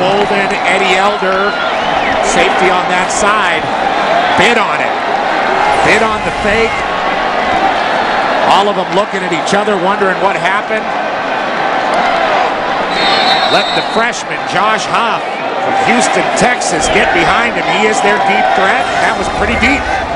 Bolden, Eddie Elder, safety on that side, bid on it. Bid on the fake. All of them looking at each other, wondering what happened. Let the freshman, Josh Huff from Houston, Texas, get behind him. He is their deep threat. That was pretty deep.